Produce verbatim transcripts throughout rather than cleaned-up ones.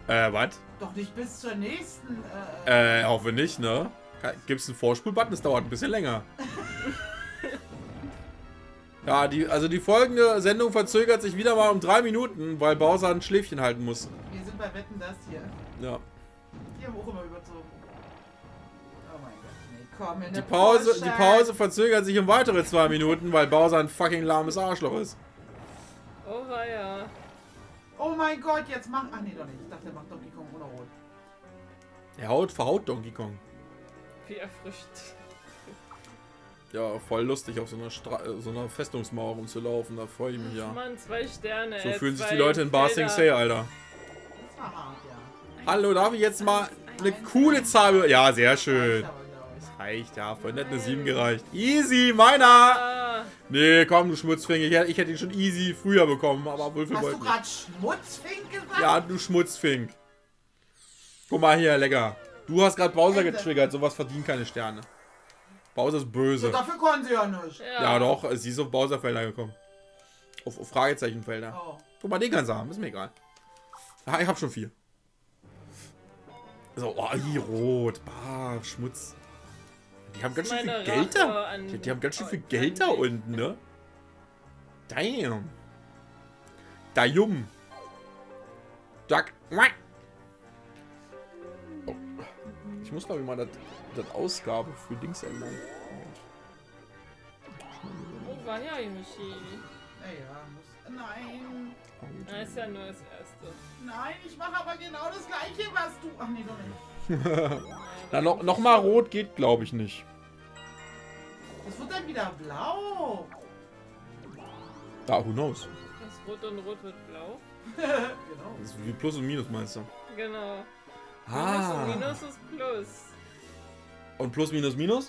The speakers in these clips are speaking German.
Äh, was? Doch nicht bis zur nächsten. Äh, äh hoffe nicht, ne? Gibt's einen Vorspulbutton? Das dauert ein bisschen länger. Ja, die, also die folgende Sendung verzögert sich wieder mal um drei Minuten, weil Bowser ein Schläfchen halten muss. Wir sind bei Wetten, das hier. Ja. Die haben auch immer überzogen. Oh mein Gott. Nee, komm, in Die der Pause, Porsche. die Pause verzögert sich um weitere zwei Minuten, weil Bowser ein fucking lahmes Arschloch ist. Oh ja. Oh mein Gott, jetzt mach. Ach nee, doch nicht. Ich dachte, er macht Donkey Kong ohne Rot. Er haut, verhaut Donkey Kong. Wie erfrischt. Ja, voll lustig, auf so einer, Stra so einer Festungsmauer rumzulaufen. Da freue ich mich ja. Mann, zwei Sterne. So äh, fühlen sich zwei die Leute in Ba Sing Se, Alter. Das war hart, ja. Hallo, darf ich jetzt mal eine coole Zahl... Ja, sehr schön. Das reicht, ja. Vorhin hat eine sieben gereicht. Easy, meiner! Ah, Nee, komm, du Schmutzfink. Ich, ich hätte ihn schon easy früher bekommen, aber Wulfe Hast du wollte nicht. gerade Schmutzfink gesagt? Ja, du Schmutzfink. Guck mal hier, lecker. Du hast gerade Bowser Ende. getriggert. Sowas verdient keine Sterne. Bowser ist böse. So, dafür konnten sie ja nicht. ja. Ja, doch. Sie ist auf Bowser-Felder gekommen. Auf, auf Fragezeichenfelder. Oh. Guck mal, den kannst du haben. Ist mir egal. Ah, ich hab schon vier. So, oh, hier, rot. Bah, Schmutz. Die haben ganz schön viel Meine Geld Rache da. an- Die, die haben ganz schön viel an- Geld da an- unten, ne? Damn. Da jum. Duck. Oh. Ich muss, glaube ich, mal das, das Ausgabe für Dings ändern. Oh, war ja Yoshi. Naja, muss. Nein. Na, ist ja nur das erste. Nein, ich mache aber genau das gleiche, was du. Ach nee, doch nicht. Na, noch, noch mal rot geht, glaube ich, nicht. Das wird dann wieder blau. Da, who knows? Das Rot und Rot wird blau. Genau. Das ist wie Plus und Minus, meinst du? Genau. Minus Ah. und Minus ist Plus. Und Plus, Minus, Minus?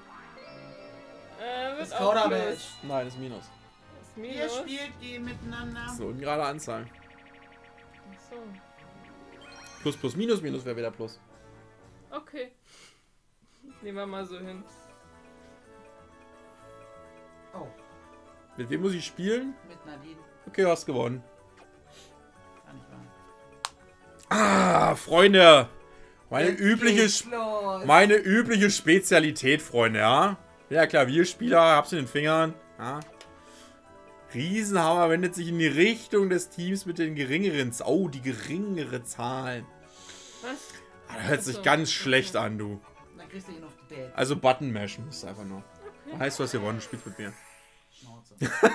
Äh, wird Das auch Kauderwelsch. Plus. Nein, ist Minus. Das Ihr Minus. spielt die miteinander. Das ist eine ungerade Anzahl. Ach so. Plus, Plus, Minus, Minus wäre wieder Plus. Okay. Nehmen wir mal so hin. Oh, Mit wem muss ich spielen? mit Nadine. Okay, du hast gewonnen. Kann nicht wahr. Ah, Freunde! Meine Jetzt übliche, geht's los. meine übliche Spezialität, Freunde, ja? Ja, Klavierspieler, hab's in den Fingern. Ja. Riesenhammer wendet sich in die Richtung des Teams mit den geringeren... Z- Oh, die geringere Zahl. Was? Ah, das hört sich Achso. ganz schlecht an, du. Dann kriegst du ihn auf die Bett. Also Button mashen musst du einfach nur. Okay. Heißt, du hast gewonnen, du spielst mit mir. Schnauze.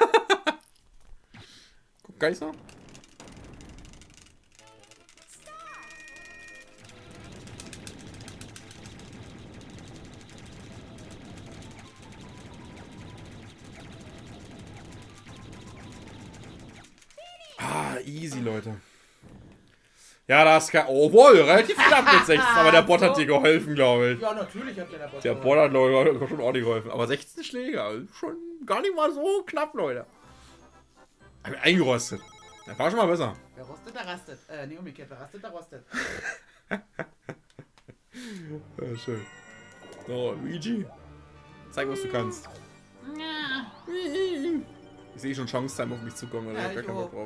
Guck, gar nicht so. Ah, easy, Leute. Ja, da ist kein... Oh, wohl, relativ knapp mit sechzehn. Aber der Bot hat dir geholfen, glaube ich. Ja, natürlich hat der der Bot Der Bot hat, glaube ich, schon ordentlich geholfen. Aber sechzehn Schläge, also schon gar nicht mal so knapp, Leute. Hab ich eingerostet. Das war schon mal besser. Wer rostet, der rastet. Äh, nee, umgekehrt. Wer rastet, der rostet. Ja, schön. So, Luigi. Zeig, was du kannst. Ja. Ich sehe schon Chance-Time auf mich zukommen, oder? Ja, Ich hab gar ich keinen Bock auch. drauf.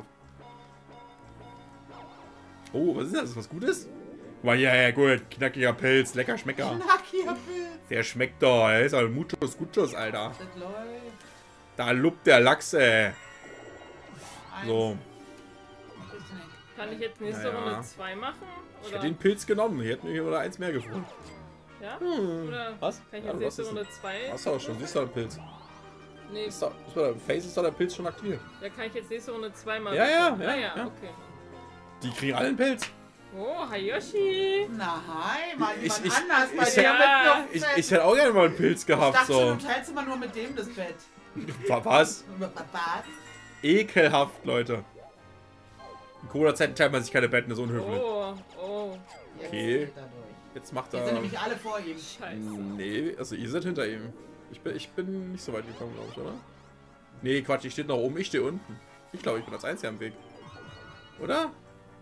Oh, was ist das? Ist was Gutes? Guck mal, ja, ja, gut. Knackiger Pilz. Lecker Schmecker. Knackiger Pilz. Der schmeckt doch. Der ist halt Muchos Guchos, Alter. Das läuft. Da luppt der Lachs, ey. Eins. So. Kriegst du nicht. Kann ich jetzt nächste Naja. Runde zwei machen? Ich Oder? hätte den Pilz genommen. Hier hätten wir oder eins mehr gefunden. Ja? Hm. Oder Was? kann ich Ja, jetzt du hast nächste es. Runde zwei? Hast du auch schon. Siehst du den Pilz? Nee, Ist doch, ist doch, Face ist doch der Pilz schon aktiviert. ja, kann ich jetzt nächste Runde zweimal Ja, ja, machen? ja, Ah, ja, ja. okay. Die kriegen alle einen Pilz. Oh, Hayoshi! Na, hi, mal Ich- jemand ich- anders bei ich- dir ja, mit Ich, Luftfett. ich hätte auch gerne mal einen Pilz Ich gehabt. dachte So. schon, du teilst immer nur mit dem das Bett. Wa- Was? Was? Ekelhaft, Leute. In Corona-Zeiten teilt man sich keine Betten, das ist unhöflich. Oh, oh, Jetzt Okay. geht er durch. Jetzt macht Jetzt sind er... nämlich alle vor ihm. scheiße. Nee, also ihr seid hinter ihm. Ich bin, ich bin nicht so weit gekommen, glaube ich, oder? Nee, Quatsch, ich stehe noch oben, ich stehe unten. Ich glaube, ich bin als Einziger am Weg. Oder?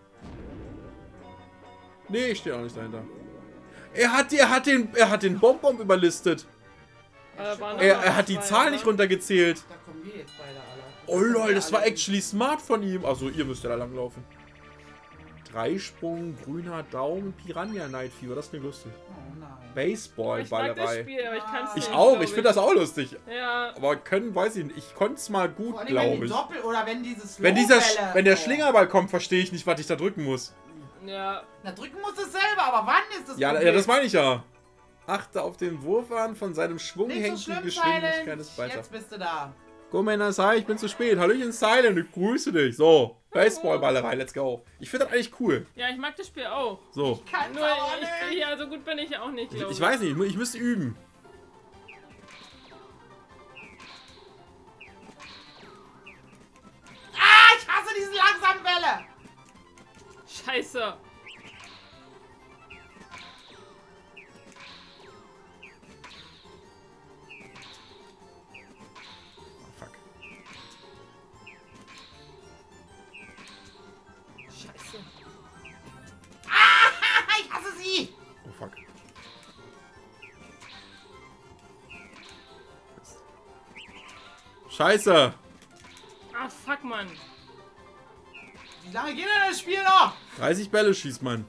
Nee, ich stehe auch nicht dahinter. Er hat, er hat den, er hat den Bonbon überlistet. Äh, waren Er, noch er hat die zwei, Zahl oder? nicht runtergezählt. Da kommen wir jetzt beide alle. Oh lol, das war Alle. actually smart von ihm. Also ihr müsst ja da langlaufen. Dreisprung, grüner Daumen, Piranha Night Fever, das klingt lustig. Oh nein. Baseball, Ich mag das Ballerei. Spiel, aber ich kann's Ich nicht, auch, glaub ich finde das auch lustig. Ja. Aber können, weiß ich nicht. Ich konnte es mal gut, Vor allem, wenn glaube die ich. Doppel oder wenn dieses Wenn, dieser, Slowbälle- wenn der oh. Schlingerball kommt, verstehe ich nicht, was ich da drücken muss. Ja. Na, drücken muss es selber, aber wann ist das Ja, Problem? ja, das meine ich ja. Achte auf den Wurf an, von seinem Schwung Nicht so hängt die schlimm, Geschwindigkeit Silent. des Balls ab. Jetzt bist du da. Gomena, sei, ich bin zu spät. Hallöchen, Silent, ich grüße dich. So, Baseballballerei, let's go. Ich finde das eigentlich cool. Ja, ich mag das Spiel auch. So, Kann's Nur, aber ich, nicht. ja, so gut bin ich auch nicht, ich, glaube ich weiß nicht, ich, mu- ich müsste üben. Ah, ich hasse diese langsamen Bälle. Scheiße. Oh, fuck. Scheiße. Ah, ich hasse sie. Oh, fuck. Scheiße. Ah, fuck, Mann. Wie lange geht denn das Spiel noch? dreißig Bälle schießt man.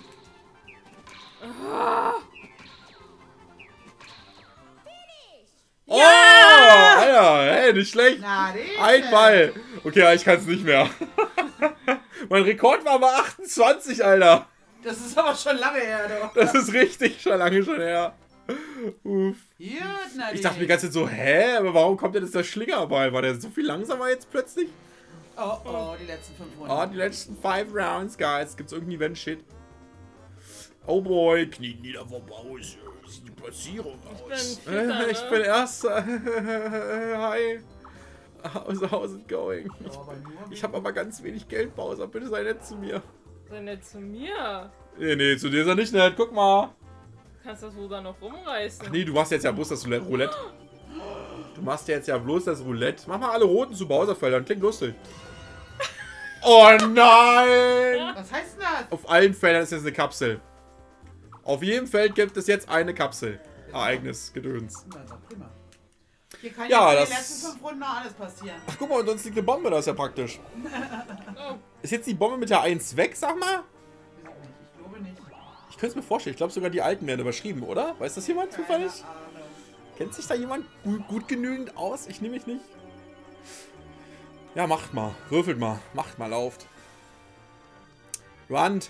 Oh, Alter, hey, nicht schlecht. Na, den Ein Ball. Okay, ja, ich kann es nicht mehr. Mein Rekord war aber achtundzwanzig, Alter. Das ist aber schon lange her, doch. Das ist richtig schon lange schon her. Uff. Gut, na, Ich dachte mir die ganze Zeit so, hä, aber warum kommt denn jetzt der Schlingerball? War der so viel langsamer jetzt plötzlich? Oh, oh, die letzten fünf Runden. Oh, die letzten five Rounds, guys. Gibt's irgendein Event-Shit? Oh boy, Knie nieder vom Haus. Wie sieht die Platzierung aus? bin Vierter, Äh, ich ne? bin Erster. Hi. How's, how's it going? Ich, Aber nur ich habe aber ganz wenig Geld, Bowser. Bitte sei nett zu mir. Sei nett zu mir. Nee, nee, zu dir ist er nicht nett. Guck mal. Du kannst das Ruder noch rumreißen. Ach nee, du machst jetzt ja bloß das Roulette. Du machst jetzt ja bloß das Roulette. Mach mal alle Roten zu Bowserfeldern. Klingt lustig. Oh nein! Was heißt denn das? Auf allen Feldern ist jetzt eine Kapsel. Auf jedem Feld gibt es jetzt eine Kapsel. Ereignis, Gedöns. Na, ist doch prima. Hier kann Ja, jetzt in das- den letzten fünf Runden noch alles passieren. Ach guck mal, und sonst liegt eine Bombe, das ist ja praktisch. Oh, Ist jetzt die Bombe mit der eins weg, sag mal? Ich glaube nicht. Ich könnte es mir vorstellen. Ich glaube sogar die alten werden überschrieben, oder? Weiß das jemand Keine zufällig? Ahnung. Kennt sich da jemand gut, gut genügend aus? Ich nehme mich nicht. Ja, macht mal. Würfelt mal. Macht mal, lauft. Rand.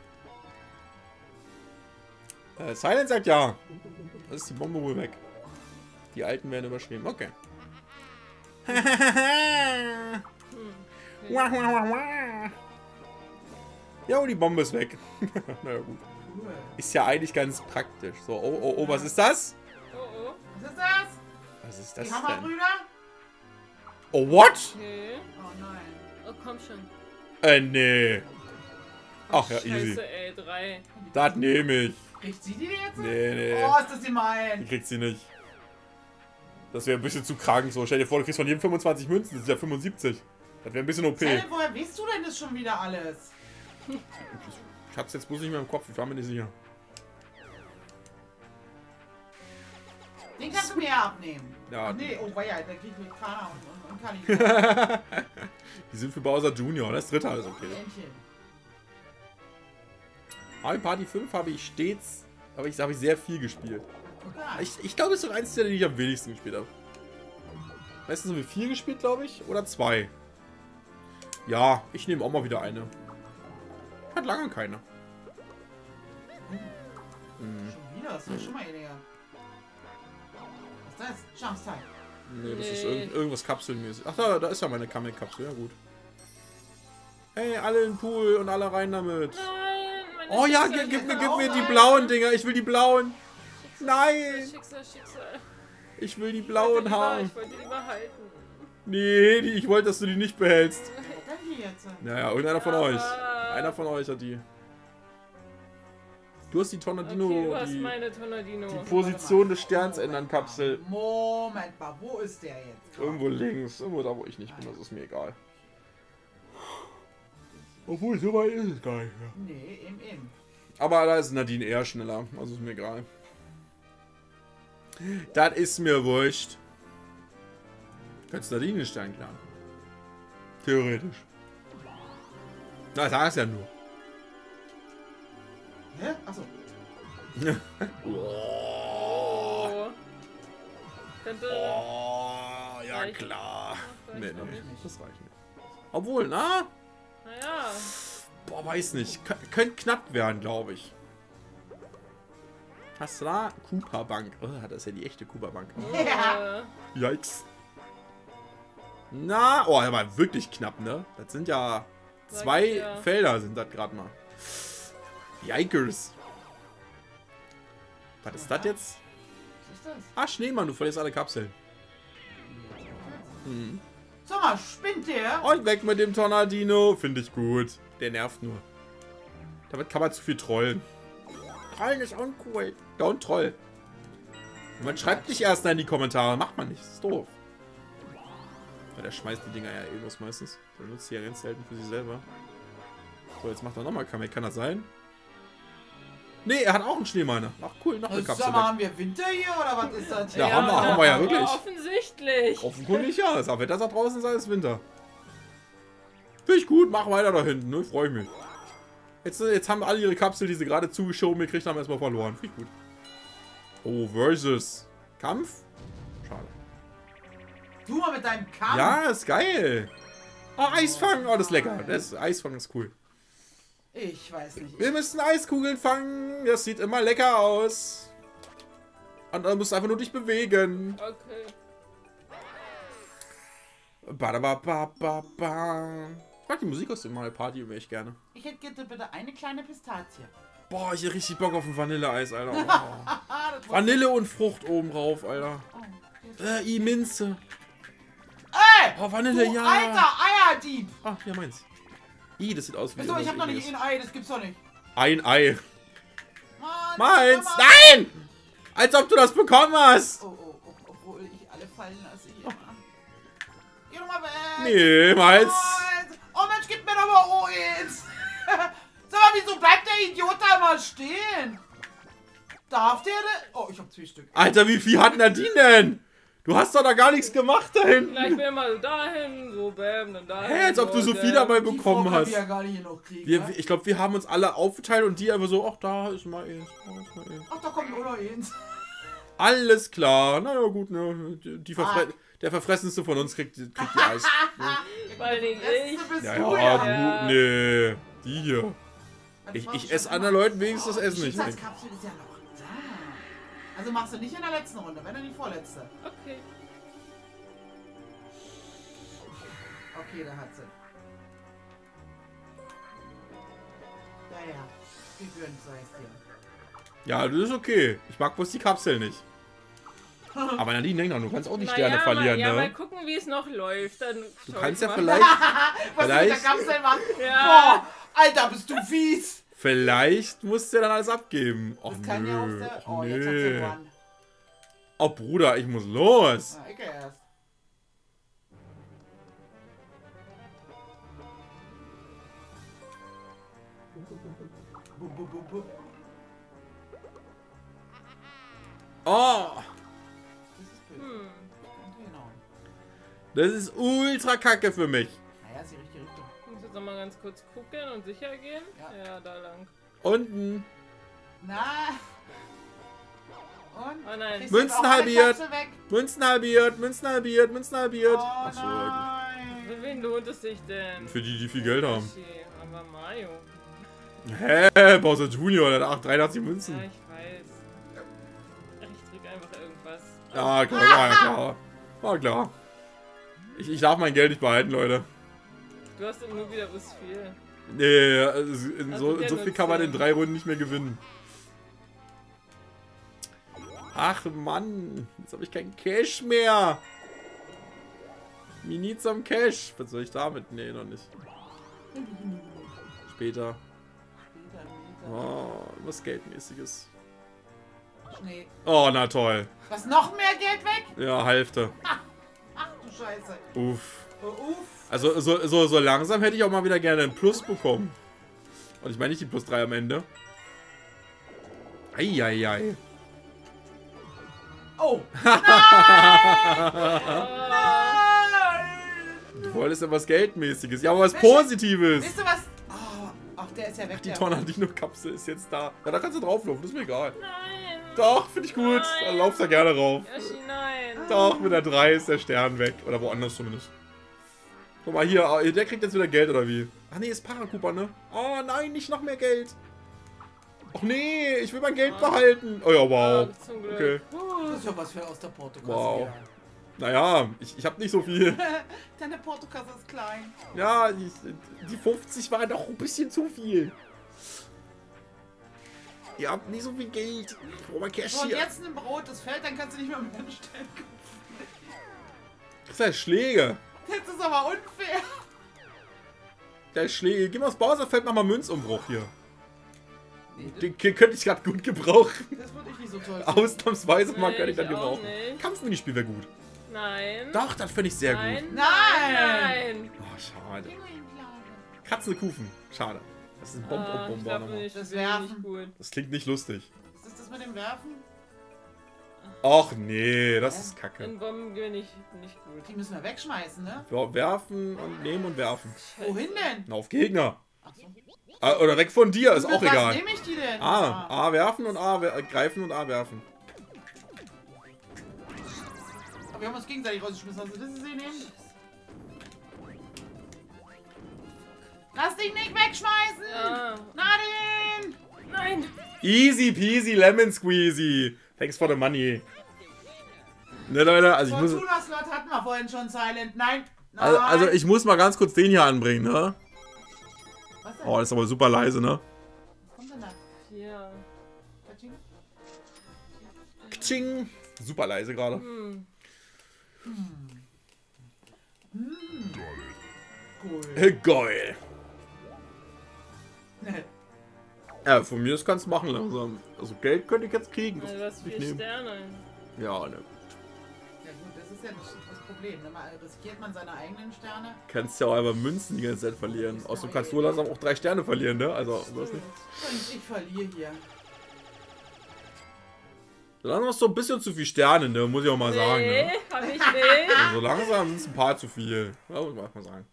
Äh, Silent sagt ja. Das ist die Bombe wohl weg. Die alten werden überschrieben. Okay. Wah, wah, wah, wah. Jo, die Bombe ist weg. Naja, gut. Cool. Ist ja eigentlich ganz praktisch. So, oh, oh, oh, was ist das? oh, oh. Was ist das? Was ist Die das denn? Hammerbrüder? Oh, what? Okay. Oh nein. Oh, komm schon. Äh, nee. Ach ja, easy. Scheiße, ey, drei. Das nehme ich. Kriegt sie die jetzt? Nee, nee. Oh, ist das Die gemein. kriegt sie nicht. Das wäre ein bisschen zu krank so. Stell dir vor, du kriegst von jedem fünfundzwanzig Münzen. Das ist ja fünfundsiebzig. Das wäre ein bisschen O P. Silent, woher weißt du denn das schon wieder alles? Ich hab's jetzt bloß nicht mehr im Kopf. Ich war mir nicht sicher. Den kannst du mir ja abnehmen. Ja. Ach nee, oh weia, da krieg ich mit Kana und, und, und Kali. Die sind für Bowser Junior. Das dritte alles okay. Entchen. Mario Party fünf habe ich stets, aber ich habe ich sehr viel gespielt. Okay. Ich, ich glaube, es ist doch eins der, die ich am wenigsten gespielt habe. Meistens haben wir vier gespielt, glaube ich. Oder zwei. Ja, ich nehme auch mal wieder eine. Hat lange keine. Hm. Schon wieder, das war schon mal weniger. Was ist das? Jumpstyle. Nee, das Nee. ist irgend, irgendwas kapselmäßig. Ach, da, da ist ja meine Kamek-Kapsel. Ja, gut. Hey, alle in den Pool und alle rein damit. Nein, meine Oh ja, Schicksal, gib, gib, mir, jetzt gib auch mir die rein. blauen Dinger. Ich will die blauen. Schicksal, Nein. Schicksal, Schicksal. Ich will die Ich wollte blauen lieber- haben. Ich wollte die lieber halten. Nee, die, ich wollte, dass du die nicht behältst. Was denn die jetzt? Naja, irgendeiner von Aber- euch. Einer von euch hat die. Du hast die Tornadino, Okay, du hast die, meine Tornadino. die Position des Sterns ändern, Kapsel. Moment mal, wo ist der jetzt? Irgendwo links, irgendwo da, wo ich nicht bin, das ist mir egal. Obwohl, so weit ist es gar nicht mehr. Nee, eben, eben. Aber da ist Nadine eher schneller, also ist mir egal. Das ist mir wurscht. Könntest Nadine den Stein klauen. Theoretisch. Na, sag es ja nur. Hä? Achso. Oh. Könnte. Oh, ja reichen. klar. Vielleicht Nee, auch nee, nicht. das reicht nicht. Obwohl, na? Naja. Boah, weiß nicht. Kön könnte knapp werden, glaube ich. Hast du da? Cooper Bank. Oh, das ist ja die echte Cooper Bank. Ja. Äh, Yikes. Na, oh, er war wirklich knapp, ne? Das sind ja Sag zwei ich ja. Felder sind das gerade mal. Yikers. Was ist das jetzt? Was ist das? Ah, Schneemann, du verlierst alle Kapseln. Hm. Sag mal, spinnt der? Und weg mit dem Tornadino. Finde ich gut. Der nervt nur. Damit kann man zu viel trollen. Trollen ist uncool. Don't troll. Man schreibt nicht erst in die Kommentare. Macht man nicht. Das ist doof. Ja, der schmeißt die Dinger ja eh los meistens. Der nutzt die ja ganz selten für sich selber. So, jetzt macht er nochmal Kamek. Kann das sein? Nee, er hat auch einen Schneemann. Ach cool, noch eine Also, Kapsel sag mal, weg. haben wir Winter hier oder was ist das? Ja, haben wir- haben wir ja wirklich. Offensichtlich. Offenkundig ja. Das Wetter da draußen sei es Winter. Finde ich gut. Mach weiter da hinten. Ne? Freue ich mich. Jetzt, jetzt haben alle ihre Kapsel, die sie gerade zugeschoben gekriegt haben, erstmal verloren. Finde ich gut. Oh, versus. Kampf? Schade. Du mal mit deinem Kamm. Ja, ist geil. Oh, Eisfang. Oh, das ist lecker. Das Eisfang ist cool. Ich weiß nicht. Wir müssen Eiskugeln fangen. Das sieht immer lecker aus. Und dann musst du einfach nur dich bewegen. Okay. Badababababa. Ich mag die Musik aus dem Mario Party immer echt gerne. Ich hätte bitte eine kleine Pistazie. Boah, ich hätte richtig Bock auf ein Vanilleeis, Alter. Oh. Ah, das war- Vanille und Frucht oben drauf, Alter. Oh, jetzt- Äh, I Minze. Ey! Oh, Vanille, Du ja. alter Eierdieb! Ach, ja, meins. I, das sieht aus wie... Wieso, ich irgendwas hab noch nicht Ekliges. ein Ei, das gibt's doch nicht. Ein Ei. Mann, Meins. sag mal- Nein! Als ob du das bekommen hast. Oh, oh, oh, obwohl ich alle fallen lasse hier. Geh doch mal weg. Nee, meins. Meins. Oh Mensch, gib mir doch mal O eins. Sag mal, wieso bleibt der Idiot da immer stehen? Darf der denn? Oh, ich hab zwei Stück. Alter, wie viel hatten er die denn? Du hast doch da gar nichts gemacht da hinten. Vielleicht will mal dahin, so bäm, dann dahin. Hä, als ob du so bäm. viel dabei Die Frau bekommen kann hast. die ja gar nicht genug kriegen, Wir, ne? ich glaube, wir haben uns alle aufgeteilt und die einfach so, ach, da ist mal eins, da ist mal eins. Ach, da kommt nur noch eins. Alles klar. Na ja, gut, ne. Die, die Verfre Ah. Der Verfressenste von uns kriegt, kriegt die Eis. Vor allen Dingen ich. Das bist Ja, du ja, ja. du, nee. Die hier. Das Ich, machst ich du esse schon anderen immer. Leuten wenigstens das Oh, Essen die nicht weg. Schicksalskapsel ist ja noch da. Also machst du nicht in der letzten Runde, wenn dann die vorletzte. Okay. Okay, da hat sie. Ja, ja. Gegönnt sei es dir. Ja, das ist okay. Ich mag bloß die Kapsel nicht. Aber Nadine, denk doch, du kannst auch die Na Sterne ja, verlieren, mal, ja, ne? mal gucken, wie es noch läuft. Dann Du schau kannst ich ja mal. vielleicht, Was Vielleicht- du mit der Kapsel machst? Ja. Boah, Alter, bist du fies. vielleicht musst du ja dann alles abgeben. Och Das kann ja auch nö, der... och Oh, jetzt hat sie nö. gewonnen. Oh Bruder, ich muss los. Ja, ich erst. Bu, bu, bu, bu. Oh, Das ist böse. Hm. Könnte hinhauen. das ist ultra kacke für mich. Naja, ist die richtige Richtung. Ich muss jetzt noch mal ganz kurz gucken und sicher gehen. Ja. Ja, da lang. Unten. Na. Und? Oh nein. Kriegst du jetzt Münzen auch alle halbiert. Kapsel weg? Münzen halbiert, Münzen halbiert, Münzen halbiert. Oh Achso, nein. Für wen lohnt es sich denn? für die, die viel Geld haben. Okay, aber Mario. Hä, Bowser Junior, der hat dreiundachtzig Münzen. Ja, ich weiß. Ich drück einfach irgendwas. Ja, klar, war ja klar. War klar. Ich, ich darf mein Geld nicht behalten, Leute. Du hast nur wieder was viel. Nee, also in Hast so, du in so dir viel nur kann man in zehn? drei Runden nicht mehr gewinnen. Ach Mann, jetzt habe ich keinen Cash mehr. Me need some Cash. Was soll ich damit? Nee, noch nicht. Später. Später, später. Oh, was Geldmäßiges. Schnee. Oh, na toll. Was, noch mehr Geld weg? Ja, Hälfte. Ach du Scheiße. Uff. Oh, uff. Also so, so, so langsam hätte ich auch mal wieder gerne einen Plus bekommen. Und ich meine nicht die Plus drei am Ende. Eieiei. Oh. Du wolltest ja was Geldmäßiges. Ja, aber was Welche- Positives. Wisst ihr was? Oh, ach, der ist ja weg. Die der Tornadino-Kapsel ist jetzt da. Ja, da kannst du drauflaufen, das ist mir egal. Nein. Doch, finde ich gut. Nein. Dann lauf da gerne rauf. Yoshi, nein. Doch, mit der drei ist der Stern weg. Oder woanders zumindest. Guck mal hier, ah, der kriegt jetzt wieder Geld, oder wie? Ach nee, ist Paracupa, ne? Oh nein, nicht noch mehr Geld. Ach nee, ich will mein Geld behalten. Oh ja, wow. Oh, zum Glück. Okay. Das ist ja was für aus der Portokasse. Wow. Naja, ich, ich habe nicht so viel. Deine Portokasse ist klein. Ja, die, die fünfzig waren doch ein bisschen zu viel. Ihr habt nicht so viel Geld. Ich brauche mal Cash So, und hier. jetzt ein Brot, das fällt, dann kannst du nicht mehr mit hinstellen. Das ist ja Schläge. Das ist aber unfair. Der Schläge. Geh mal aufs Bowserfeld, mach mal Münzumbruch hier. Nee, Den k- könnte ich gerade gut gebrauchen. das würde ich nicht so toll finden. Ausnahmsweise mal Nee, könnte ich dann ich auch gebrauchen. nicht. Kampfminispiel wäre gut. Nein. Doch, das finde ich sehr Nein. gut. Nein. Nein. Nein. Oh, schade. Pinguinklage. Katzenkufen. Schade. Das ist ein Bom Ah, Bom ich Bom glaub Bom. nicht. Das Das wäre nicht Werfen. gut. Das klingt nicht lustig. Ist das das mit dem Werfen? Och nee, das ist kacke. In Bomben gewinne ich nicht gut. Die müssen wir wegschmeißen, ne? Ja, werfen und nehmen und werfen. Wohin denn? Na, auf Gegner. Ach so. Ah, oder weg von dir, ist Mit auch was egal. nehme ich die denn? A. A werfen und A wer- greifen und A werfen. Aber wir haben uns gegenseitig rausgeschmissen. Hast du das gesehen eben? Lass dich nicht wegschmeißen! Ja. Nadine! Nein. Easy peasy lemon squeezy. Thanks for the money. Ne Leute, also ich muss... Fortuna-Slot hatten wir vorhin schon, Silent. Nein! Nein! Also, also ich muss mal ganz kurz den hier anbringen, ne? Was denn? Oh, das ist aber super leise, ne? Was kommt denn da? Vier. Katsching? Kching. Super leise gerade. Hm. Cool. Geil. Ja, von mir das kannst du machen langsam. Also Geld könnte ich jetzt kriegen. Das Also, was will ich vier nehmen. Sterne. Ja, ne. Ja gut, das ist ja das, das Problem. Ne? Mal riskiert man seine eigenen Sterne. Kannst ja auch einfach Münzen die ganze Zeit verlieren. Außerdem kannst du langsam auch drei Sterne verlieren, ne? Also, was nicht. Und ich verliere hier. So langsam hast du ein bisschen zu viel Sterne, ne? Muss ich auch mal sagen, Nee, ne? hab ich nicht. Also langsam sind es ein paar zu viel. Ja, muss man auch mal sagen.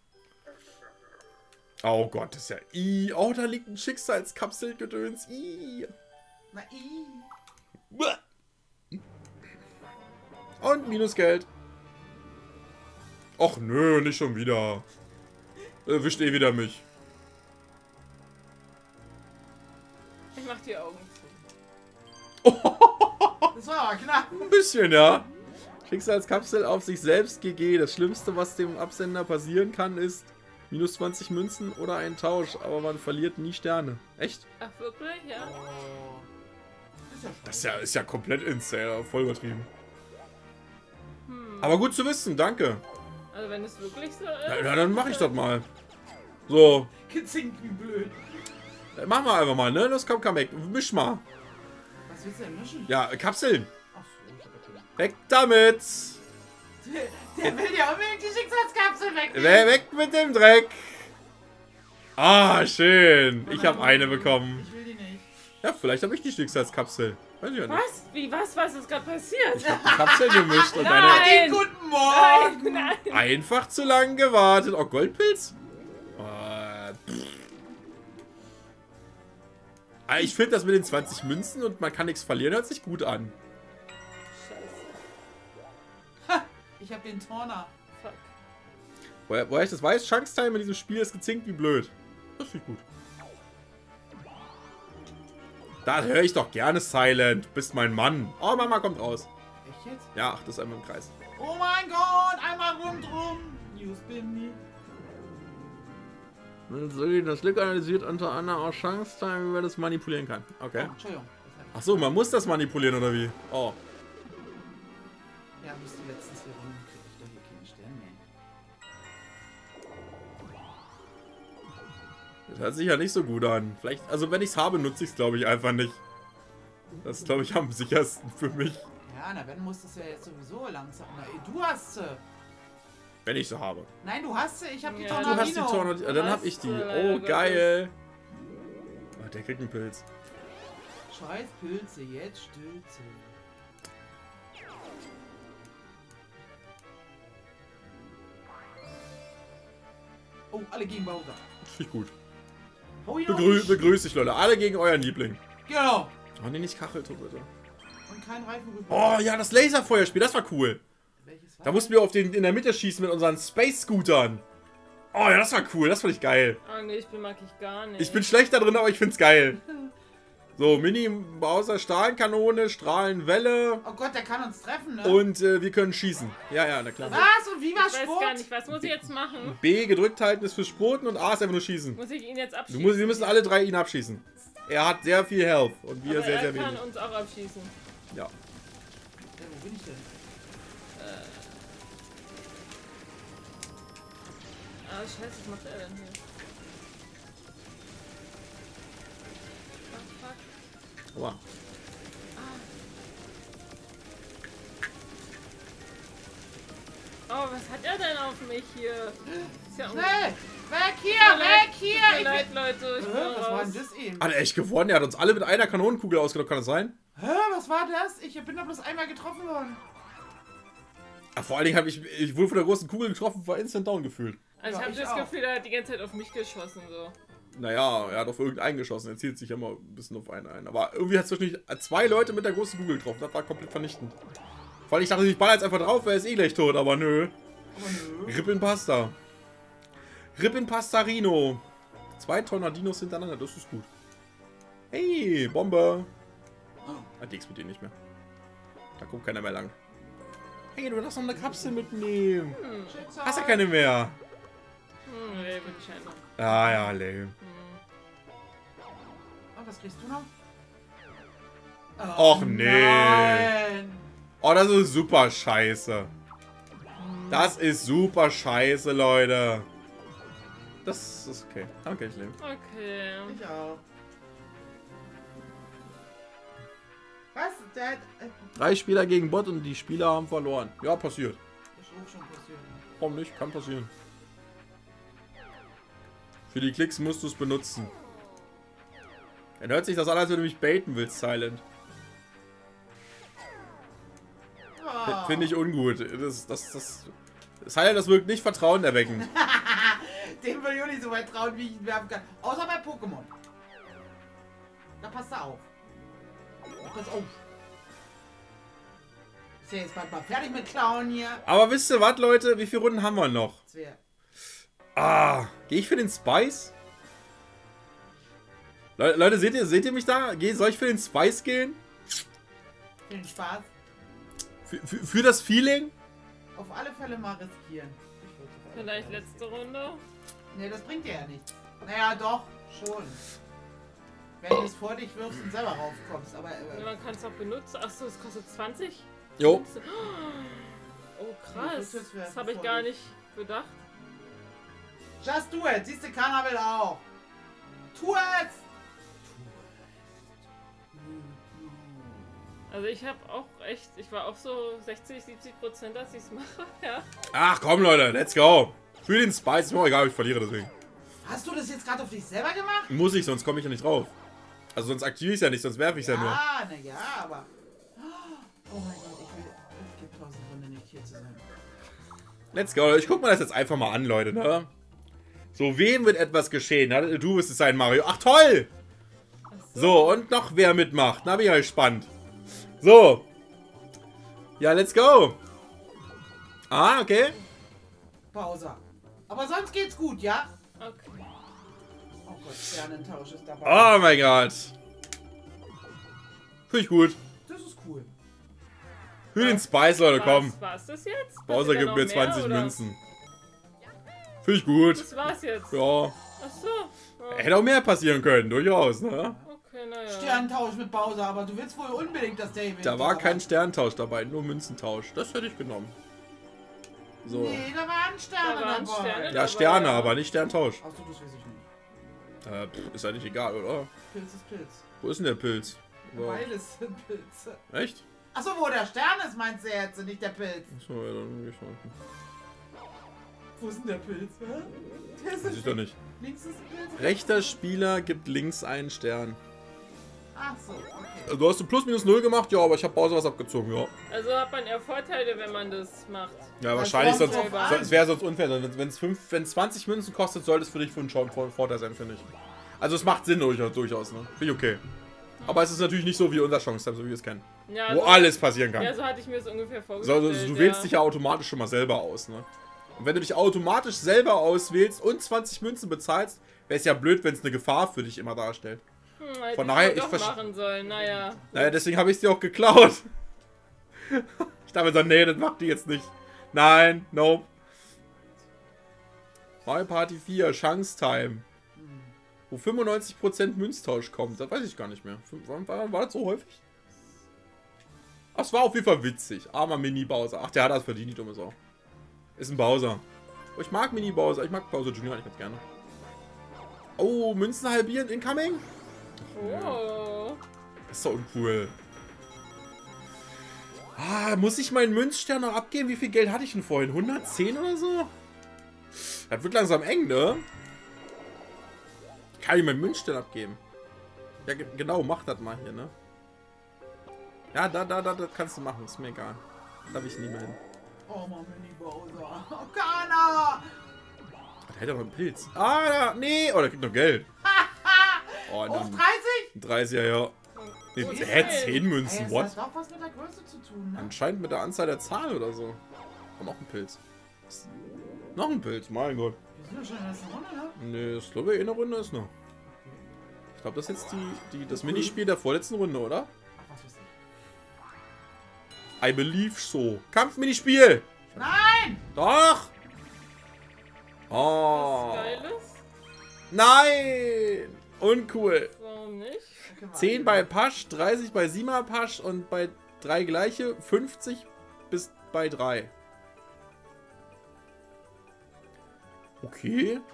Oh Gott, das ist ja... I. Oh, da liegt ein Schicksalskapselgedöns. I. Na i. Und Minusgeld. Och nö, nicht schon wieder. Erwischt eh wieder mich. Ich mach die Augen zu. Das war aber knapp. Ein bisschen, ja. Schicksalskapsel auf sich selbst G G. Das Schlimmste, was dem Absender passieren kann, ist minus zwanzig Münzen oder ein Tausch. Aber man verliert nie Sterne. Echt? Ach, wirklich? Ja. Oh. Ist ja schön. Das ist ja, ist ja komplett insane. Voll übertrieben. Hm. Aber gut zu wissen, danke. Also, wenn es wirklich so ist. Ja, ja, dann mache ich das mal. So. Gezinkt wie blöd. Machen wir einfach mal, ne? Los, komm, komm weg. Misch mal. Was willst du denn mischen? Ja, Kapseln. Ach so, ich hab okay. Weg damit. Der, der will ja unbedingt die Schicksalskapsel wegnehmen. We- Weg mit dem Dreck. Ah, schön. Ich habe eine bekommen. Ich will die nicht. Ja, vielleicht habe ich die Schicksalskapsel. Weiß ich ja nicht. Was? Wie, was? Was ist gerade passiert? Ich habe die Kapsel gemischt und Nein. eine... Guten Morgen. Nein, nein. Einfach zu lang gewartet. Oh, Goldpilz? Äh, pff. Ah, ich finde das mit den zwanzig Münzen und man kann nichts verlieren, hört sich gut an. Scheiße. Ich hab den Torner. Fuck. Woher, woher ich das weiß, Chunks Time in diesem Spiel ist gezinkt wie blöd. Das finde ich gut. Da höre ich doch gerne Silent. Du bist mein Mann. Oh, Mama kommt raus. Echt jetzt? Ja, ach, das ist einmal im Kreis. Oh mein Gott, einmal rundrum. You spin me. Das Glück analysiert unter anderem auch Chunks Time, wie man das manipulieren kann. Okay. Oh, Entschuldigung. Das hab ich- Ach so, man muss das manipulieren, oder wie? Oh. Ja, bis die letzten zwei Runden krieg ich doch hier keine Sterne mehr. Das hört sich ja nicht so gut an. Vielleicht, also wenn ich es habe, nutze ich es, glaube ich, einfach nicht. Das ist, glaube ich, am sichersten für mich. Ja, na, wenn musst du es ja jetzt sowieso langsam. Na, ey, du hast sie. Wenn ich sie habe. Nein, du hast sie. Ich hab die Ja, Du Tornadino. hast die Tornadino. Dann habe ich die. Hast du leider Oh, geil. Oh, der kriegt einen Pilz. Scheiß Pilze, jetzt Stülze. Oh, alle gegen Bowser. Finde ich gut. Hau ihn auf Begrü die begrüß dich, Leute. Alle gegen euren Liebling. Genau. Oh, nee, nicht Kachelto, bitte. Und kein Reifen rüber. Oh, ja, das Laserfeuerspiel, das war cool. Welches war Da mussten wir auf den in der Mitte schießen mit unseren Space-Scootern. Oh, ja, das war cool. Das fand ich geil. Oh nee, ich bin mag ich gar nicht. Ich bin schlecht da drin, aber ich find's geil. So, Mini-Bowser, Strahlenkanone, Strahlenwelle. Oh Gott, der kann uns treffen, ne? Und äh, wir können schießen. Ja, ja, na klar. Was? Und wie war Ich weiß Sport? gar nicht, was muss ich jetzt machen? B gedrückt halten ist für Sporten und A ist einfach nur schießen. Muss ich ihn jetzt Du abschießen? musst, wir müssen alle drei ihn abschießen. Er hat sehr viel Health und wir Aber sehr, er sehr kann wenig. uns auch abschießen. Ja. Ja, wo bin ich denn? Ah, scheiße, was macht er denn hier? Fuck, fuck. Wow. Oh, was hat er denn auf mich hier? Ist ja Schnell! Weg hier! Tut mir Weg leid, hier! Tut mir Ich leid, Leute, ich bin... bin Hä, was war raus. denn das eben? Hat er echt gewonnen? Er hat uns alle mit einer Kanonenkugel ausgelockt, kann das sein? Hä, was war das? Ich bin doch bloß einmal getroffen worden. Ach, vor allen Dingen habe ich, ich wurde von der großen Kugel getroffen, war instant down gefühlt. Also Ja, ich habe ich das auch. Gefühl, er hat die ganze Zeit auf mich geschossen, so. Naja, er hat auf irgendeinen geschossen, er zielt sich immer ein bisschen auf einen ein. Aber irgendwie hat es zwischendurch zwei Leute mit der großen Kugel getroffen, das war komplett vernichtend. Vor allem, ich dachte, ich ball jetzt einfach drauf, er ist eh gleich tot, aber nö. Aber nö. Rip in Pasta. Rip in Pastarino. Zwei Tornadinos hintereinander, das ist gut. Hey, Bombe. Hat nichts mit denen nicht mehr. Da kommt keiner mehr lang. Hey, du darfst noch eine Kapsel mitnehmen. Hm, Schicksal. Hast ja keine mehr. hm nee, bin ich halt noch. Ah ja, lame. Hm. Und was kriegst du noch? Och, nee. Nein. Oh, das ist super scheiße. Das ist super scheiße, Leute. Das ist okay. Okay, ich lebe. Okay. Ich auch. Was? Der, äh, Drei Spieler gegen Bot und die Spieler haben verloren. Ja, passiert. ist auch schon passiert. Warum nicht? Kann passieren. Für die Klicks musst du es benutzen. Dann hört sich das an, als wenn du mich baiten willst, Silent. Oh. Finde ich ungut. Das, das, das, Silent, das wirkt nicht vertrauenerweckend. Dem will ich auch nicht so weit trauen, wie ich ihn werfen kann. Außer bei Pokémon. Da passt er auf. Pass auf. Ist ja jetzt bald mal fertig mit Clown hier. Aber wisst ihr was, Leute? Wie viele Runden haben wir noch? Das wär Ah, gehe ich für den Spice? Le Leute, seht ihr, seht ihr mich da? Geh, soll ich für den Spice gehen? viel Spaß. Für, für, für das Feeling? Auf alle Fälle mal riskieren. Ich würd auf alle Vielleicht Fälle. letzte Runde. Nee, das bringt dir ja nichts. Naja, doch, schon. Wenn du es vor dich wirfst und selber raufkommst, aber... Ja, Äh, man kann es auch benutzen. Achso, es kostet zwanzig. Jo. Oh, Wie krass. viel Schuss werfen Das habe ich vor gar dir? nicht bedacht. just do it! Siehst du, Kannabel auch! Tu es! Also ich habe auch echt, ich war auch so sechzig, siebzig Prozent, dass ich es mache, ja. Ach komm, Leute, let's go. Für den Spice, ist mir auch egal, ob ich verliere deswegen. Hast du das jetzt gerade auf dich selber gemacht? Muss ich, sonst komme ich ja nicht drauf. Also sonst aktiviere ich es ja nicht, sonst werfe ich es ja nur. Ah, na ja, aber... Oh mein Gott, ich will... Es gibt tausend Gründe, nicht hier zu sein. Let's go. Ich guck mir das jetzt einfach mal an, Leute, ne? So, wem wird etwas geschehen? Na, du wirst es sein, Mario. Ach, toll! Ach So, und noch wer mitmacht. Na, bin ich halt gespannt. So. Ja, let's go. Ah, okay. Bowser. Aber sonst geht's gut, ja? Okay. Oh Gott, Sternentausch ist dabei. Oh mein Gott. Finde ich gut. Das ist cool. Für den Spice, Leute, komm. Was war's das jetzt? Bowser Passiert da gibt noch mir mehr, zwanzig oder? Münzen. Finde ich gut. Das war's jetzt. Ja. Ach so. Ja. Hätte auch mehr passieren können, durchaus, ne? Okay, naja. Sternentausch mit Bowser, aber du willst wohl unbedingt, dass David... Da war kein Sternentausch dabei, nur Münzentausch. Das hätte ich genommen. So. Nee, da waren Sterne Da waren dabei. Sterne. Ja, dabei, Sterne, ja. aber nicht Sterntausch. Achso, das weiß ich nicht. Äh, pff, ist ja nicht egal, oder? Pilz ist Pilz. Wo ist denn der Pilz? Wow. Beides sind Pilze. Echt? Achso, wo der Stern ist, meinst du jetzt, nicht der Pilz. Achso, ja, dann geh ich mal. Wo ist denn der Pilz? Hä? Der ist Weiß ich doch nicht. Links ist ein Pilz. Rechter Spieler gibt links einen Stern. Ach so, okay. Du hast du plus minus null gemacht? Ja, aber ich habe Bowser was abgezogen, ja. Also hat man eher Vorteile, wenn man das macht. Ja, wahrscheinlich, kommt sonst, drauf an. sonst wäre sonst unfair. Wenn es zwanzig Münzen kostet, sollte es für dich für einen Schauen Vorteil sein, finde ich. Also es macht Sinn durchaus, ne? Finde ich okay. Aber es ist natürlich nicht so wie unser Chance-Time, so wie wir es kennen. Ja, wo so, alles passieren kann. Ja, so hatte ich mir das ungefähr So, vorgestellt. also, du wählst ja. dich ja automatisch schon mal selber aus, ne? Und wenn du dich automatisch selber auswählst und zwanzig Münzen bezahlst, wäre es ja blöd, wenn es eine Gefahr für dich immer darstellt. Hm, hätte Von ich daher, doch ich verstehe. machen sollen, naja. Naja, deswegen habe ich es dir auch geklaut. Ich dachte mir so, nee, das macht die jetzt nicht. Nein, nope. Mario Party vier, Chance Time. Wo fünfundneunzig Prozent Münztausch kommt, das weiß ich gar nicht mehr. War, war, war das so häufig? Ach, es war auf jeden Fall witzig. Armer Mini-Bowser. Ach, der hat das verdient, die dumme Sau. Ist ein Bowser. Oh, ich mag Mini-Bowser. Ich mag Bowser Junior eigentlich ganz gerne. Oh, Münzen halbieren, incoming? Oh. Das ist doch uncool. Ah, muss ich meinen Münzstern noch abgeben? Wie viel Geld hatte ich denn vorhin? hundertzehn oder so? Das wird langsam eng, ne? Kann ich meinen Münzstern abgeben? Ja, ge genau, mach das mal hier, ne? Ja, da, da, da, das kannst du machen. Ist mir egal. Da will ich nie mehr hin. Oh, Mann, Mini-Bowser. Oh, Kana! Der hat ja noch einen Pilz. Ah, ja, nee. Oh, der kriegt noch Geld. Oh, Auf dann dreißig? dreißiger, ja. Nee, Wo ist hä, denn? zehn Münzen, Ey, what? das hat doch was mit der Größe zu tun, ne? Anscheinend mit der Anzahl der Zahlen oder so. Und noch ein Pilz. Noch ein Pilz, mein Gott. Wir sind ja schon in der ersten Runde, ne? Nee, ich glaube, eine Runde ist noch. Ich glaube, das ist jetzt die, die, das Minispiel der vorletzten Runde, oder? Ach, was weiß I believe so. Kampfminispiel! ich. Nein! Doch! Oh. Was Geiles? Nein! Uncool. Warum nicht? Okay, warte. zehn bei Pasch, dreißig bei Sima Pasch und bei drei gleiche fünfzig bis bei drei. Okay.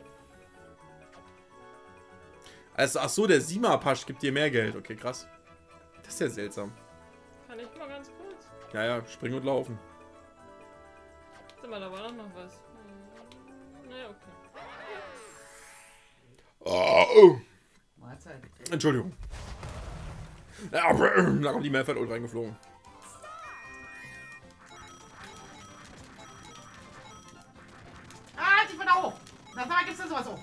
Also, ach so, der Sima Pasch gibt dir mehr Geld. Okay, krass. Das ist ja seltsam. Kann ich mal ganz kurz? Ja, ja, springen und laufen. Sag mal, da war doch noch was. Hm, naja, okay. Oh, oh. Mahlzeit. Entschuldigung. Ja, da kommt die Malphite-Ult reingeflogen. Ah, ich bin da hoch! Na, sag mal, gibt's denn sowas hoch?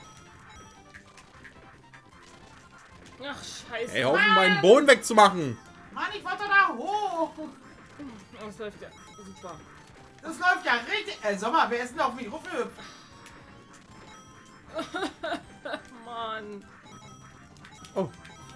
Ach, scheiße. Ey, hör auf, meinen Boden wegzumachen. Mann, ich wollte da hoch! Oh, das läuft ja super. Das läuft ja richtig. Ey, sag mal, wer ist denn da auf mich rumgehüpft? Mann. Oh.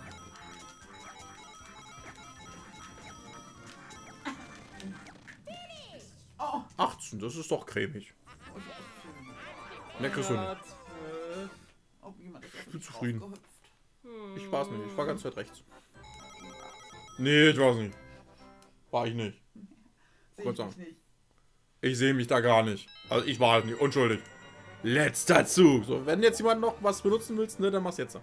Oh. achtzehn, das ist doch cremig. Mehr kriegst du Ja, nicht. zwölf. Oh, jemand ist auf bin mich zufrieden. draufgehüpft. Hm. Ich war's nicht. Ich war ganz weit rechts. Nee, ich war's nicht. War ich nicht. Seh Gott ich sei mich Dank. nicht. Ich sehe mich da gar nicht. Also ich war halt nicht unschuldig. Letzter Zug. So, wenn jetzt jemand noch was benutzen willst, ne, dann mach's jetzt.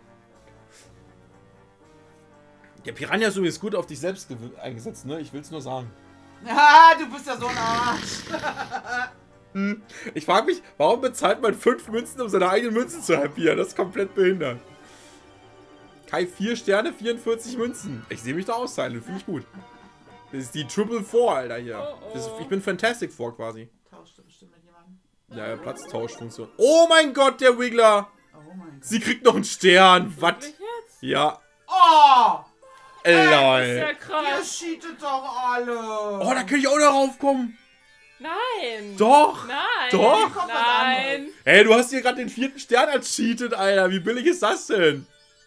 Der Piranha ist übrigens gut auf dich selbst eingesetzt, ne? Ich will's nur sagen. Ah, du bist ja so ein Arsch. Hm. Ich frage mich, warum bezahlt man fünf Münzen, um seine eigenen Münzen zu halbieren? Das ist komplett behindert. Kai, vier Sterne, vierundvierzig Münzen. Ich sehe mich da auszahlen, finde ich gut. Das ist die Triple Four, Alter, hier. Oh, oh. Das ist, ich bin Fantastic Four quasi. Tauscht du bestimmt mit jemandem. Ja, ja, Platztauschfunktion. Oh mein Gott, der Wiggler! Oh mein Gott. Sie kriegt noch einen Stern. Was? Wirklich jetzt? Ja. Oh! Ist ja Lol. Ihr krass. cheatet doch alle. Oh, da kann ich auch noch raufkommen. Nein. Doch. Nein. Doch. Kommt was Nein. Hey, du hast hier gerade den vierten Stern ercheatet, Alter. Wie billig ist das denn?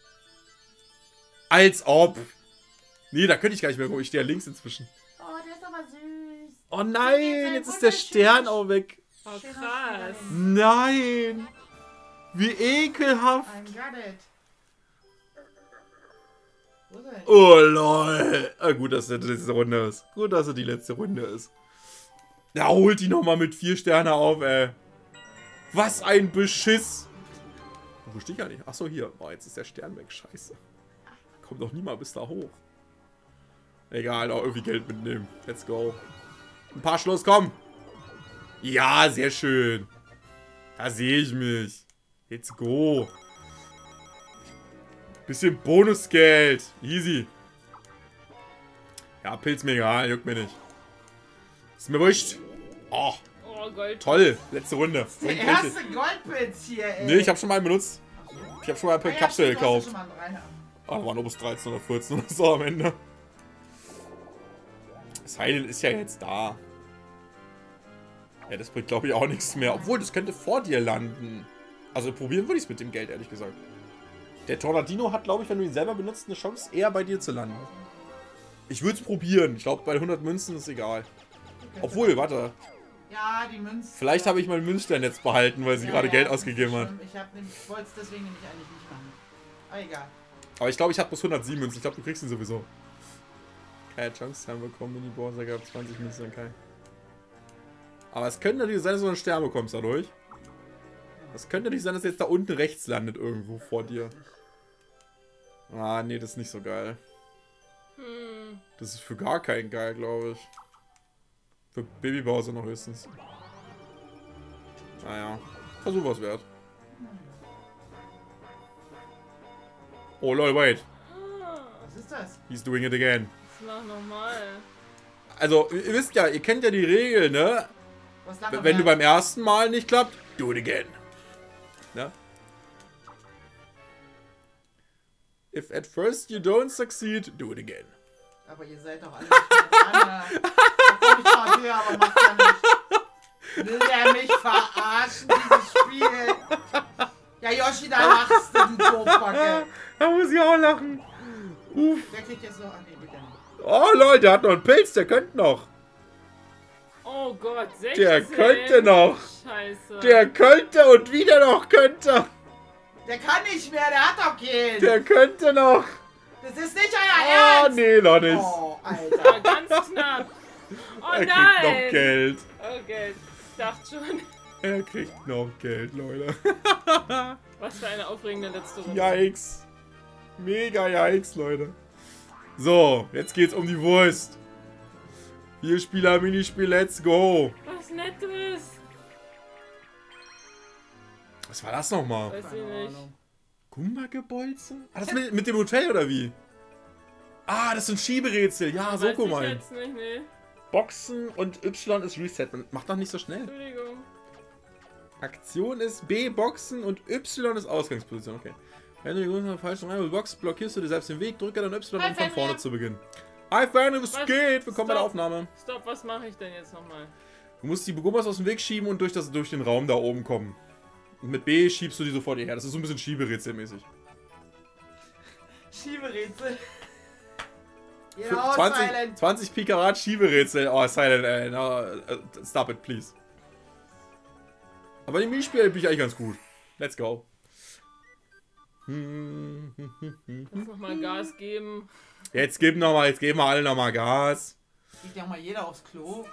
Als ob. Nee, da könnte ich gar nicht mehr gucken. Ich stehe ja links inzwischen. Oh, der ist aber süß. Oh nein, jetzt ist der Stern auch weg. Oh, krass. Nein. Wie ekelhaft. I got it. Wo ist er? Oh lol. Ah, gut, dass das die letzte Runde ist. Gut, dass es die letzte Runde ist. Ja, holt die nochmal mit vier Sterne auf, ey. Was ein Beschiss. Wo stehe ich eigentlich? Achso, hier. Oh, jetzt ist der Stern weg. Scheiße. Kommt doch nie mal bis da hoch. Egal, auch irgendwie Geld mitnehmen. Let's go. Ein paar Schluss, komm. Ja, sehr schön. Da sehe ich mich. Let's go. Bisschen Bonusgeld. Easy. Ja, Pilz mir egal. Juckt mir nicht. Ist mir wurscht. Oh, Oh, Gold. toll. Letzte Runde. Der Bringt richtig. erste Goldpilz hier, ey. Nee, ich habe schon mal einen benutzt. Ach so. Ich habe schon mal per Ah ja, Kapsel stimmt, du hast ja gekauft. schon mal einen Dreier. Ah, da waren nur bis dreizehn oder vierzehn oder so am Ende. Das Heil ist ja jetzt da. Ja, das bringt glaube ich auch nichts mehr. Obwohl, das könnte vor dir landen. Also probieren würde ich es mit dem Geld, ehrlich gesagt. Der Tornadino hat, glaube ich, wenn du ihn selber benutzt, eine Chance, eher bei dir zu landen. Ich würde es probieren. Ich glaube, bei hundert Münzen ist egal. Obwohl, warte. Ja, die Münzen. Vielleicht habe ich mein Münzstein jetzt behalten, weil sie Ja, gerade ja, Geld das ist ausgegeben hat. schlimm. Ich, hab nämlich- ich wollte es deswegen nämlich eigentlich nicht machen. Aber egal. Aber ich glaube, ich habe bloß hundertsieben Münzen. Ich glaube, du kriegst ihn sowieso. Keine Chance haben bekommen, Mini-Boss, er gab zwanzig Münzen, okay. Aber es könnte natürlich sein, dass du einen Stern bekommst dadurch. Es könnte nicht sein, dass er jetzt da unten rechts landet, irgendwo vor dir. Ah, nee, das ist nicht so geil. Hm. Das ist für gar keinen geil, glaube ich. Für Baby Bowser noch höchstens. Naja, Versuch was wert. Oh lol, wait. Ah, Was ist das? He's doing it again. mach nochmal. Also, ihr wisst ja, ihr kennt ja die Regel, ne? Was lag am Wenn du Herzen? beim ersten Mal nicht klappt, do it again. Ne? If at first you don't succeed, do it again. Aber ihr seid doch alle nicht mehr dran. Da komm ich mal her, aber macht ja nicht. Will der mich verarschen, dieses Spiel? Ja, Yoshi, da lachst du, du Doofbacke. Da muss ich auch lachen. Uff. Der kriegt jetzt noch... Ah, nee, bitte nicht. Oh Leute, der hat noch einen Pilz, der könnte noch. Oh Gott, sechzehn. Der könnte noch. Scheiße. Der könnte und wieder noch könnte. Der kann nicht mehr, der hat doch keinen. Der könnte noch. Das ist nicht euer Ah, Ernst. nee, noch nicht. Oh, Ja, Alter. ganz knapp. Oh Er nein. kriegt noch Geld. Oh, Geld. Ich dachte schon. Er kriegt noch Geld, Leute. Was für eine aufregende letzte Runde. Yikes. Mega Yikes, Leute. So, jetzt geht's um die Wurst. Vier Spieler Minispiel, let's go. Was Nettes. Was war das nochmal? Weiß ich nicht. Gumbagebolze? Ah, das mit, mit dem Hotel oder wie? Ah, das sind Schieberätsel. Ja, so Weiß ich gemeint. jetzt nicht, nee. Boxen und Y ist Reset. Man macht doch nicht so schnell. Entschuldigung. Aktion ist B, Boxen und Y ist Ausgangsposition. Okay. Wenn du die Größe falschen Reihe boxst, blockierst du dir selbst den Weg, drücke dann Y, um Hi, von vorne Fanny. zu beginnen. Hi, Fanny, was Was? geht? Willkommen bei der Stopp. Aufnahme. Stopp, was mache ich denn jetzt nochmal? Du musst die Gumbas aus dem Weg schieben und durch, das, durch den Raum da oben kommen. Und mit B schiebst du die sofort hierher. Das ist so ein bisschen Schieberätselmäßig. Schieberätsel. Für Genau, zwanzig, Silent. zwanzig Pikarat Schieberätsel. Oh, Silent, ey. No, uh, stop it, please. Aber die Minispiele bin ich eigentlich ganz gut. Let's go. Jetzt nochmal Gas geben. Jetzt geben noch mal, jetzt geben wir alle nochmal Gas. Geht ja mal jeder aufs Klo.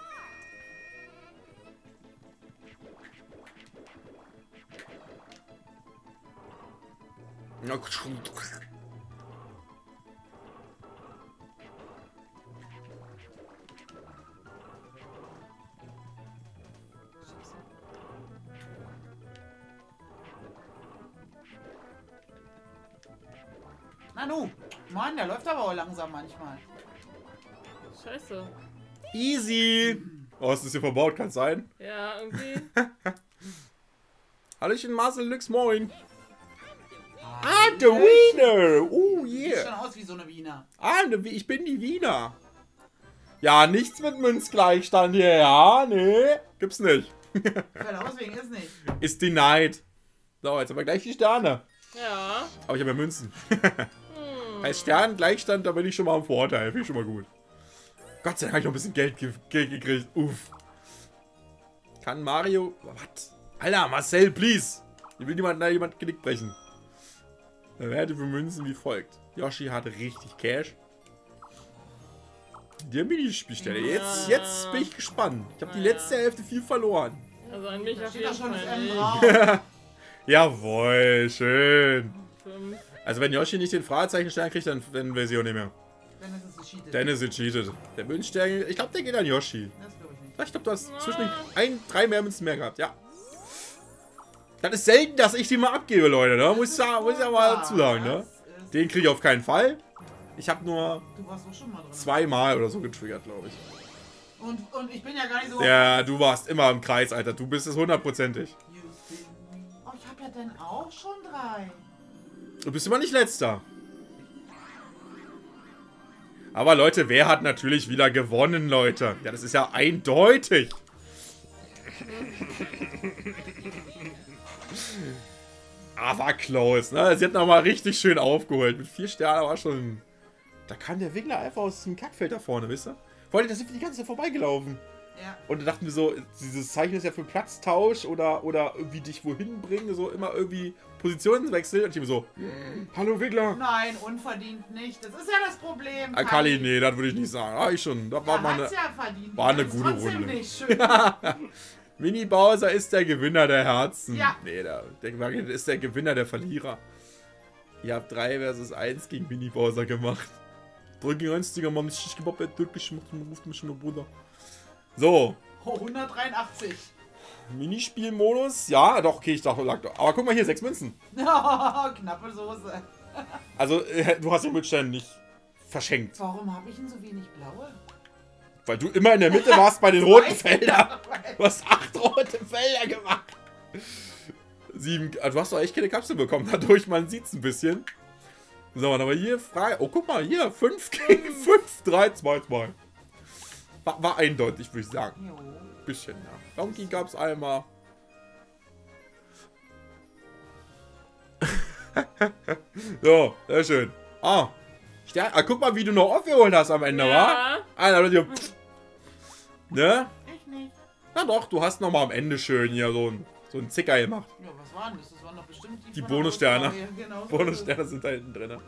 Na nu, Mann, der läuft aber auch langsam manchmal. Scheiße. Easy. Oh, ist das hier verbaut? Kann sein. Ja, irgendwie. Hallöchen, Marcel Lux, moin. Ah, der Wiener. Oh, Sieht schon yeah. aus wie so eine Wiener. Ah, ne, ich bin die Wiener. Ja, nichts mit Münzgleichstand hier, ja, nee. Gibt's nicht. Fällt aus wegen ist nicht. Ist denied. So, jetzt haben wir gleich die Sterne. Ja. Aber ich habe ja Münzen. Hm. Bei Sternengleichstand, da bin ich schon mal im Vorteil. Finde ich schon mal gut. Gott sei Dank habe ich noch ein bisschen Geld, ge Geld gekriegt. Uff. Kann Mario... Was? Alter, Marcel, please. Ich will niemand, na, jemand Genick brechen. Der Werte für Münzen wie folgt. Yoshi hat richtig Cash. Der Minispielstelle. Jetzt, jetzt bin ich gespannt. Ich habe die letzte Hälfte viel verloren. Also an mich Da auf steht da jeden schon das Fall M nicht. drauf. Jawohl, schön. Fünf. Also wenn Yoshi nicht den Fragezeichenstern kriegt, dann, dann weiß ich auch nicht mehr. Dann ist es gecheatet. Dann ist es cheated. Der Münzstern, ich glaube, der geht an Yoshi. Das glaube ich nicht. Ja, ich glaube, du hast zwischen ein, drei mehr Münzen mehr gehabt, ja. Das ist selten, dass ich die mal abgebe, Leute, ne? Muss ich ja, muss ich ja mal dazu sagen, ne? Das ist- Den kriege ich auf keinen Fall. Ich habe nur Du warst doch schon mal drin. zweimal oder so getriggert, glaube ich. Und, und ich bin ja gar nicht so... Ja, du warst immer im Kreis, Alter. Du bist es hundertprozentig. Oh, ich habe ja dann auch schon drei. Du bist immer nicht letzter. Aber Leute, wer hat natürlich wieder gewonnen, Leute? Ja, das ist ja eindeutig. Aber close, ne? Sie hat nochmal richtig schön aufgeholt. Mit vier Sternen war schon... Da kam der Wiggler einfach aus dem Kackfeld da vorne, wisst ihr? Vor allem, da sind wir die ganze Zeit vorbeigelaufen. Ja. Und da dachten wir so, dieses Zeichen ist ja für Platztausch oder, oder irgendwie dich wohin bringen, so immer irgendwie Positionswechsel. Und ich immer so, hallo Wiggler. Nein, unverdient nicht. Das ist ja das Problem. Akali, nee, das würde ich nicht sagen. Ah, ich schon. Das war Ja, mal eine, hat's ja verdient. war eine Das ist gute trotzdem Runde. Nicht schön. Mini Bowser ist der Gewinner der Herzen. Ja. Nee, der, der ist der Gewinner der Verlierer. Ihr habt drei versus eins gegen Mini Bowser gemacht. drei gegen eins, Digga, man ist gebobbt, wirklich gemacht und ruft mich mein Bruder. So. Oh, hundertdreiundachtzig. Minispielmodus? Ja, doch, okay, ich dachte, lag doch. Aber guck mal hier, sechs Münzen. Oh, knappe Soße. Also, äh, du hast den Münzstein nicht verschenkt. Warum habe ich denn so wenig blaue? Weil du immer in der Mitte warst bei den roten Feldern. Du hast acht rote Felder gemacht. Sieben, also du hast doch echt keine Kapsel bekommen dadurch, man sieht es ein bisschen. So, aber hier frei. Oh, guck mal, hier, fünf gegen fünf, drei, zwei, zwei. War, war eindeutig, würde ich sagen. Jo. Bisschen, ja. Donkey gab es einmal. So, sehr schön. Ah, Stern, ah, guck mal, wie du noch aufgeholt hast am Ende, Ja. wa? Alter, Leute, ne? Ich nicht. Na doch, du hast noch mal am Ende schön hier so ein, so ein Zicker gemacht. Ja, was waren das? Das waren doch bestimmt die, Die von der Bonussterne. Auswahl. Genau. Bonussterne sind da hinten drin.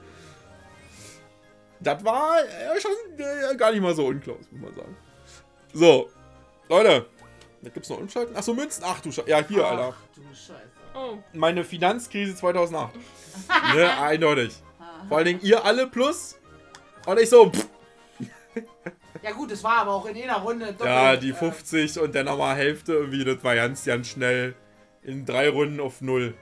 Das war äh, schon äh, gar nicht mal so unclose, muss man sagen. So, Leute. Da gibt's noch Umschalten. Achso, Münzen. Ach du Scheiße. Ja, hier, Ach, Alter. du Scheiße. Oh. Meine Finanzkrise zweitausendacht. Ne, eindeutig. Vor allen Dingen ihr alle plus. Und ich so, pff. Ja gut, das war aber auch in einer Runde doppelt. Ja, die äh, fünfzig und dann nochmal Hälfte irgendwie. Das war ganz, ganz schnell. In drei Runden auf null.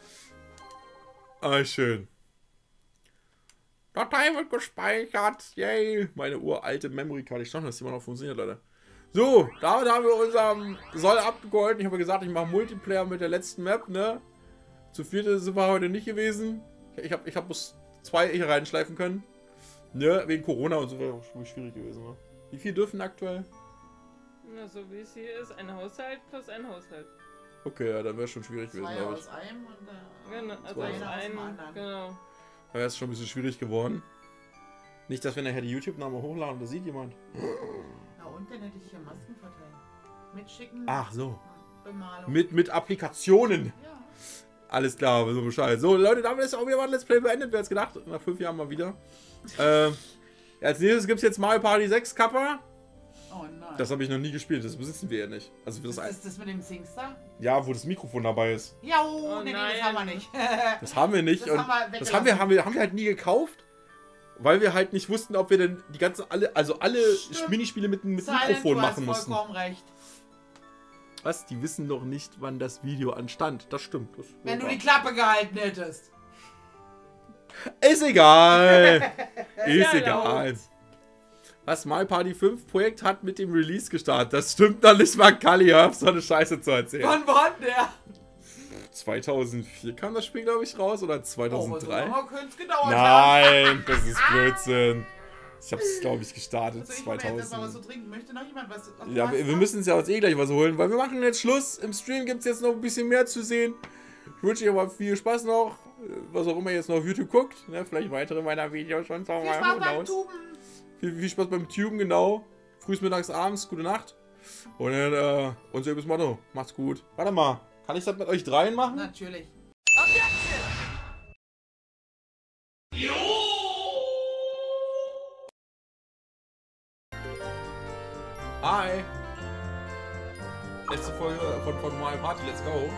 Ah, schön. Datei wird gespeichert. Yay. Meine uralte Memory Card. Ich schau, dass die immer noch funktioniert, Leute. So, damit haben wir unseren Soll abgeholten. Ich habe gesagt, ich mache Multiplayer mit der letzten Map, ne? Zu vierte sind wir heute nicht gewesen. Ich habe ich hab bloß zwei hier reinschleifen können. Ne, wegen Corona und so wäre auch schon schwierig gewesen, ne? Wie viel dürfen aktuell? Na, so wie es hier ist, ein Haushalt plus ein Haushalt. Okay, ja, dann wäre es schon schwierig gewesen, Zwei glaube ich. aus einem und äh, Genau, also Zwei aus aus dem einem, anderen. genau. Da wäre es schon ein bisschen schwierig geworden. Nicht, dass wir nachher die YouTube-Namen hochladen und da sieht jemand. Na und dann hätte ich hier Masken verteilt. Mitschicken. Ach so. Bemalung. Mit, mit Applikationen. Ja. Alles klar, so Bescheid. So, Leute, damit ist auch wieder mal Let's Play beendet. Wer jetzt gedacht, nach fünf Jahren mal wieder. ähm, ja, als nächstes gibt es jetzt Mario Party sechs Kappa. Oh nein. Das habe ich noch nie gespielt, das besitzen wir ja nicht. Also für das ist ein das, das mit dem Singstar? Ja, wo das Mikrofon dabei ist. Ja, oh, Oh nee, nee, nein. das haben wir nicht. Das haben wir nicht. Das und haben wir das haben wir, weggelassen. haben, wir, haben wir halt nie gekauft. Weil wir halt nicht wussten, ob wir denn die ganzen, alle, also alle Stimmt. Minispiele mit, mit Silent, Mikrofon du machen hast mussten. vollkommen recht. Was? Die wissen doch nicht, wann das Video anstand. Das stimmt. Das Wenn du die Klappe gehalten hättest. Ist egal. Ist Ja, egal. Was Mario Party fünf Projekt hat mit dem Release gestartet. Das stimmt doch nicht mal, Kalli. Hör auf, so eine Scheiße zu erzählen. Wann war denn der? zweitausendvier kam das Spiel, glaube ich, raus. Oder Oh, zweitausenddrei? so lange könnte es gedauert haben. Nein, das ist Blödsinn. Ich habe es, glaube ich, gestartet. Also ich hol mir jetzt erstmal was zweitausend. zu trinken. Möchte noch jemand was? was Ja, wir, wir müssen uns ja uns eh gleich was holen, weil wir machen jetzt Schluss. Im Stream gibt es jetzt noch ein bisschen mehr zu sehen. Ich wünsche euch aber viel Spaß noch. Was auch immer ihr jetzt noch auf YouTube guckt. Ne? Vielleicht weitere meiner Videos schon. Sagen Viel wir Spaß mal, beim who knows. Tuben. Viel, viel Spaß beim Tuben, genau. Frühs, mittags, abends, gute Nacht. Und dann äh, unser übles Motto. Macht's gut. Warte mal, kann ich das mit euch dreien machen? Natürlich. Hi! Letzte Folge von, von Mario Party, let's go.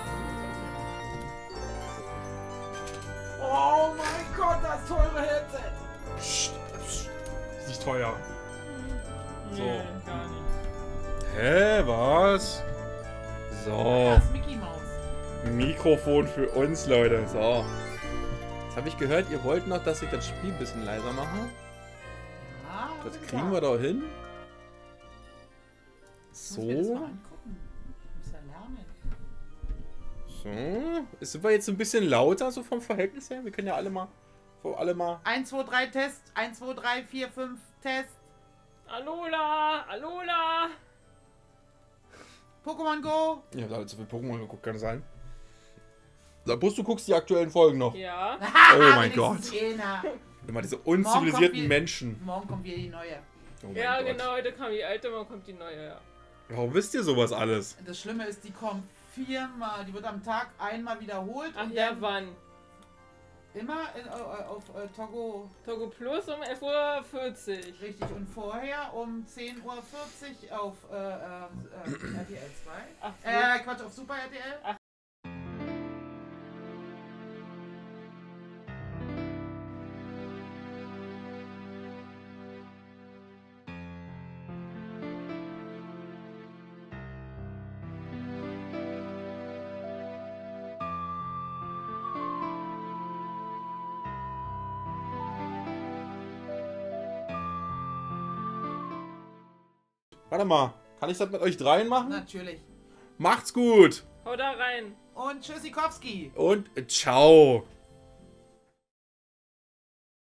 Oh mein Gott, das teure Headset. Psst, psst. Ist nicht teuer. So. Nee, gar nicht. Hä, was? So. Das ist Mickey Mouse. Mikrofon für uns, Leute. So. Jetzt habe ich gehört, ihr wollt noch, dass ich das Spiel ein bisschen leiser mache. Ja, Das ist kriegen klar. wir doch hin. Ich muss mir das mal So. angucken. Ich muss ja lernen. So. Sind wir jetzt ein bisschen lauter, so vom Verhältnis her? Wir können ja alle mal. Alle mal. eins, zwei, drei, Test. eins, zwei, drei, vier, fünf, Test. Alola! Alola! Pokémon Go. Ich habe alle zu viel Pokémon geguckt, kann sein. Bus, du guckst die aktuellen Folgen noch. Ja. Oh mein Gott. Einer. Immer diese Morgen kommt unzivilisierten wieder- Menschen. Morgen kommt wieder die neue. Oh mein Ja, Gott. genau, heute kam die alte, morgen kommt die neue, ja. Warum wisst ihr sowas alles? Das Schlimme ist, die kommt viermal. Die wird am Tag einmal wiederholt. Ach und ja, dann wann? immer in, äh, auf äh, Togo. Togo Plus um elf Uhr vierzig. Richtig. Und vorher um zehn Uhr vierzig auf äh, äh, äh, R T L zwei. Ach, so. Äh, Quatsch, auf Super R T L. Ach. Warte mal. Kann ich das mit euch dreien machen? Natürlich. Macht's gut. Hau da rein. Und Tschüssikowski. Und ciao.